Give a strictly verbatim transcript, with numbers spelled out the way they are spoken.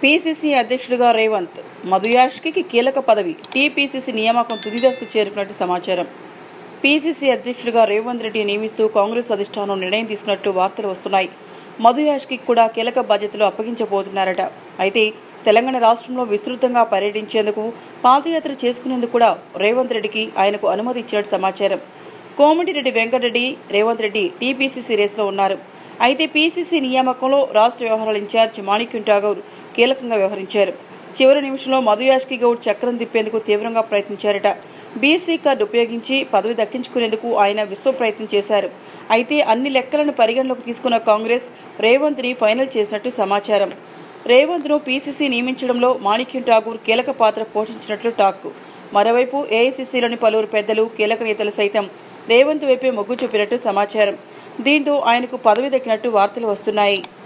PCC అధ్యక్షుడిగా రేవంత్, మధుయాష్కి కీలక పదవి. టీపీసీసీ నియామకం తుది దశకు చేరుకున్నట్టు సమాచారం. పీసీసీ అధ్యక్షుడిగా రేవంత్ రెడ్డి నియమిస్తూ కాంగ్రెస్ అధిష్టానం నిర్ణయం తీసుకున్నట్టు వార్తలు వస్తున్నాయి. మధుయాష్కి కూడా కీలక బాధ్యతలు అప్పగించబోతున్నారట. అయితే తెలంగాణ రాష్ట్రంలో విస్తృతంగా పర్యటించేందుకు, పాదయాత్ర చేసుకునేందుకు కూడా రేవంత్ రెడ్డికి ఆయనకు అనుమతి ఇచ్చినట్టు సమాచారం. కోమటిరెడ్డి వెంకటరెడ్డి, రేవంత్ రెడ్డి టీపీసీసీ రేసులో ఉన్నారు. అయితే పీసీసీ నియామకంలో రాష్ట్ర వ్యవహారాల ఇన్ఛార్జ్ మాణిక్యం ఠాగూర్ కీలకంగా వ్యవహరించారు. చివరి నిమిషంలో మధుయాష్కి గౌడ్ చక్రం తిప్పేందుకు తీవ్రంగా ప్రయత్నించారట. బీసీ కార్డు ఉపయోగించి పదవి దక్కించుకునేందుకు ఆయన విశ్వ ప్రయత్నం చేశారు. అయితే అన్ని లెక్కలను పరిగణలోకి తీసుకున్న కాంగ్రెస్ రేవంత్ని ఫైనల్ చేసినట్టు సమాచారం. రేవంత్ను పీసీసీ నియమించడంలో మాణిక్యం ఠాగూర్ కీలక పాత్ర పోషించినట్లు టాక్. మరోవైపు ఏఐసీసీలోని పలువురు పెద్దలు, కీలక నేతలు సైతం రేవంత్ వైపే మొగ్గు చూపినట్టు సమాచారం. దీంతో ఆయనకు పదవి దక్కినట్టు వార్తలు వస్తున్నాయి.